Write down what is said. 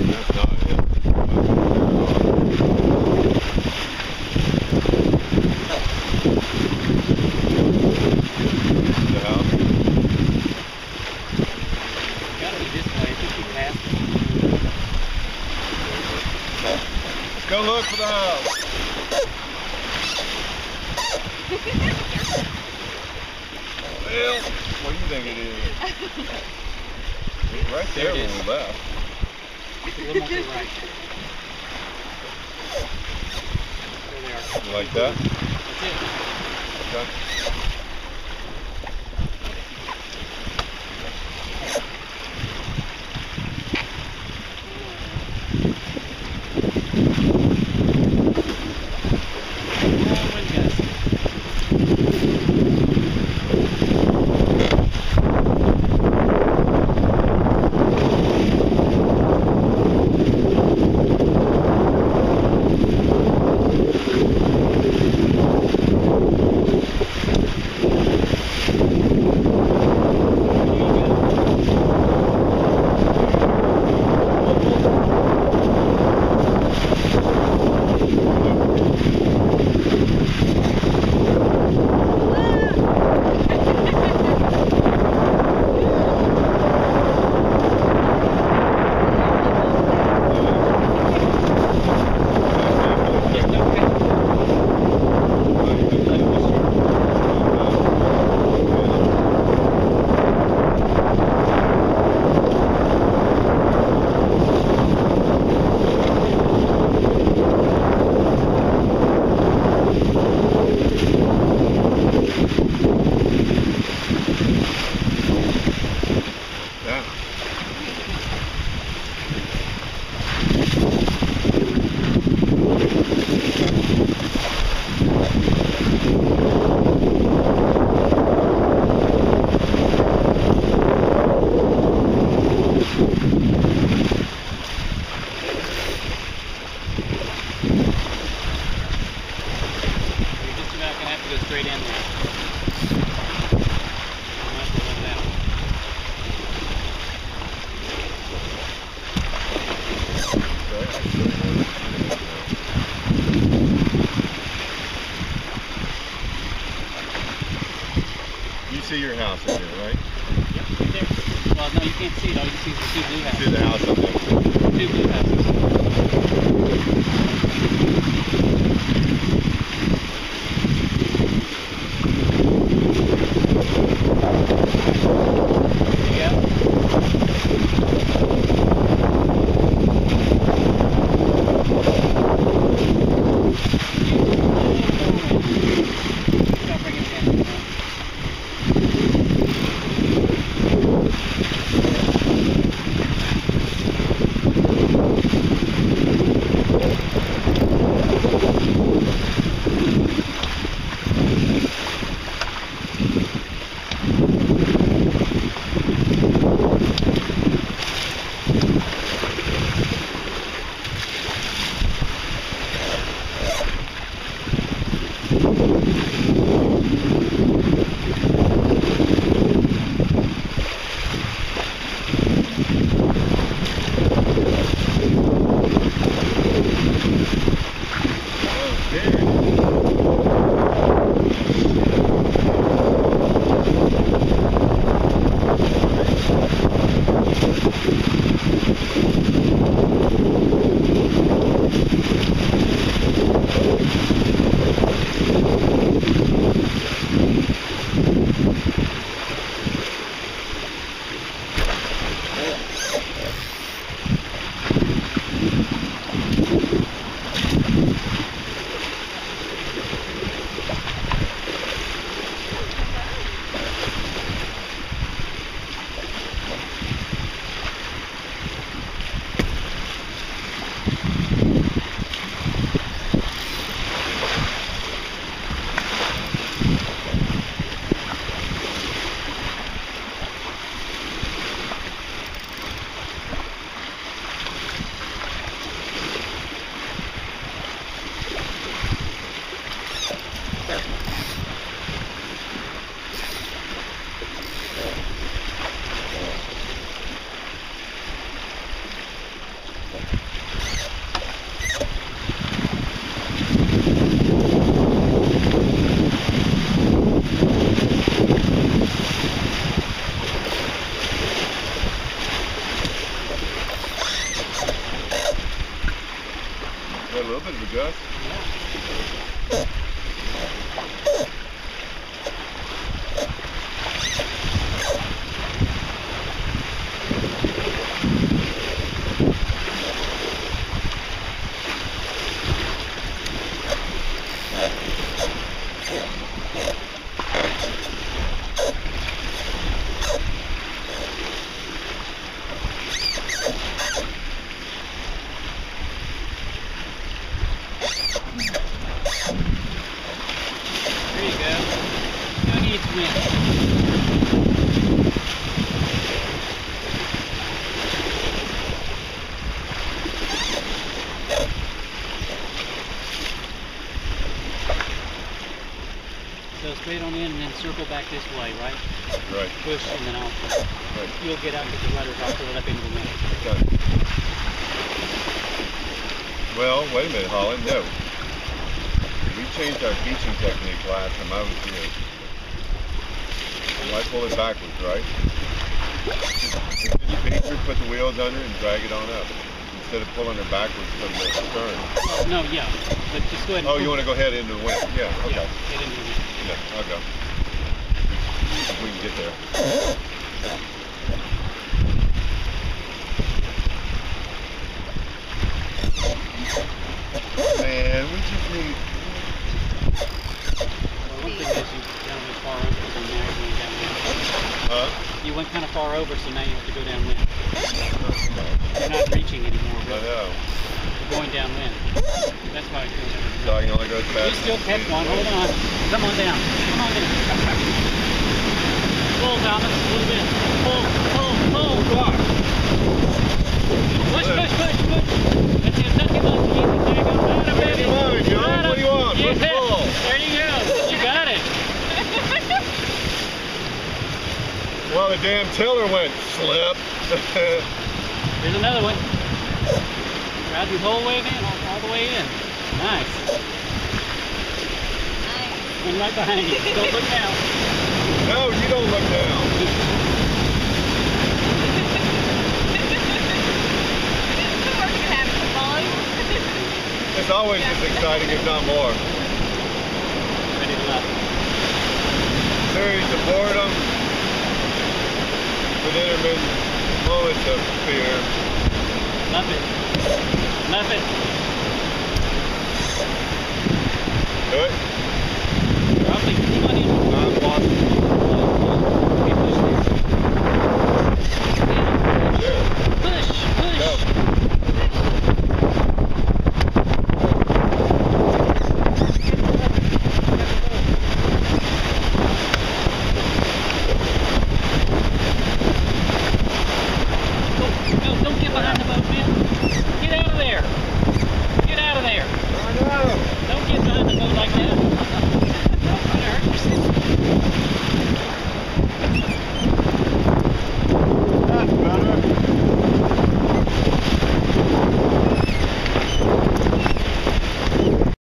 That's not it. The house? Gotta be this way. I think we passed it. Let's go look for the house. Well, what do you think it is? It's right there when we left. A little more to the right. There they are. You like that? That's it. Okay. You see your house in here, right? Yep, right there. Well, no, you can't see it. All you can see is the two blue houses. See the house up there? Two blue houses. Got a little bit of a gust. Yeah. There you go. Who needs wind? So straight on in and then circle back this way, right? Right. Push and then I'll. Right. You'll get out with the rudders. I'll pull it up into the wind. Okay. Well, wait a minute, Holland. No. We changed our beaching technique last time I was here. I pull it backwards, right? Just beach her, put the wheels under and drag it on up. Instead of pulling her backwards from the stern. Well, no, yeah. But just go ahead and Oh, you want to go ahead into the wind? Yeah, okay. Yeah, get into the wind. Yeah, I'll go. If we can get there. Man, we just need... Well, one thing is you down as far over, so now you're going downwind. Huh? You went kind of far over, so now you have to go downwind. You're not reaching anymore, I really. know. You're going downwind. That's why I feel that. So I can only go as fast You still kept one. Hold on. Come on down. Come on down. Pull, Thomas, a little bit. Pull, pull, pull. Push, push, push, push. That's it. Nothing much. Easy. There you go. Right up, baby. Come on, John. Right What do you want? Yeah. Let's pull. There you go. You got it. Well, the damn tiller went slip. Here's another one. Ride your whole way in, all the way in. Nice. And right behind you. Don't look down. No, you don't look down. It's always as exciting, if not more. Ready to left. Series of boredom with intermittent moments of fear. Nothing. Nothing. Do it.